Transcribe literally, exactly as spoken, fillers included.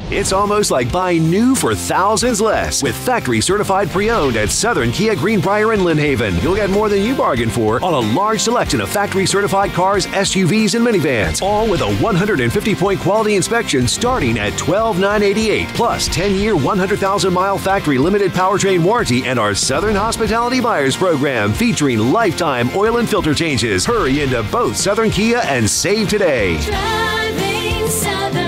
It's almost like buying new for thousands less. With factory certified pre-owned at Southern Kia Greenbrier and Lynn Haven, you'll get more than you bargained for on a large selection of factory certified cars, S U Vs, and minivans, all with a one hundred fifty point quality inspection starting at twelve thousand nine hundred eighty-eight dollars, plus ten year, one hundred thousand mile factory limited powertrain warranty and our Southern Hospitality Buyers Program featuring lifetime oil and filter changes. Hurry into both Southern Kia and save today. Driving Southern.